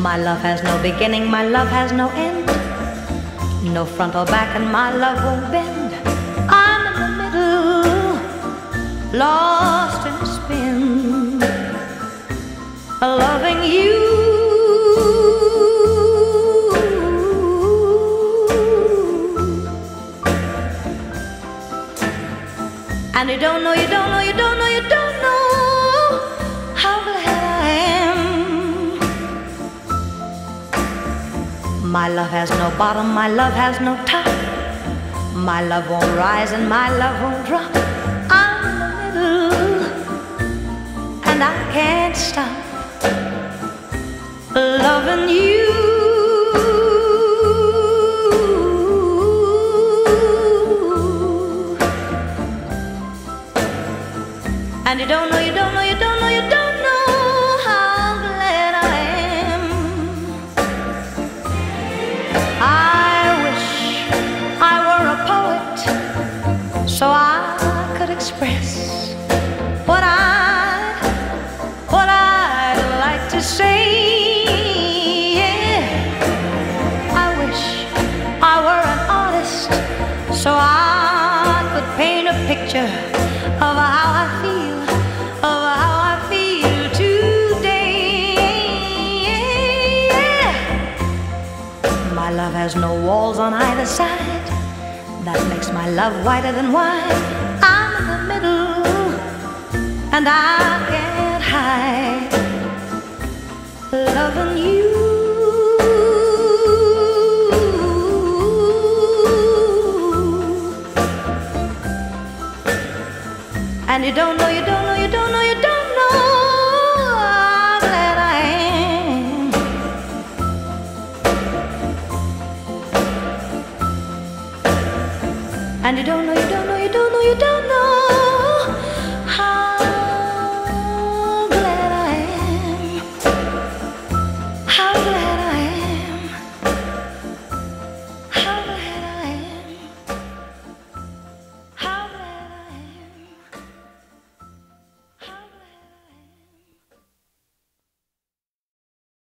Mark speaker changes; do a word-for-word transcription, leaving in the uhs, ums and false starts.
Speaker 1: My love has no beginning, my love has no end. No front or back and my love won't bend. I'm in the middle, lost in a spin, loving you. And you don't know, you don't know, you don't know, you don't know how glad I am. My love has no bottom, my love has no top. My love won't rise and my love won't drop. I'm in the middle and I can't stop loving you. And you don't know, you don't know, you don't know, you don't know how glad I am. I wish I were a poet so I could express what I, what I'd like to say. Yeah. I wish I were an artist so I could paint a picture of how I feel, of how I feel today. Yeah. My love has no walls on either side. That makes my love whiter than wine. I'm in the middle and I can't hide loving you. And you don't know, you don't know, you don't know, you don't know how glad I am. And you don't know, you don't know, you don't know, you don't know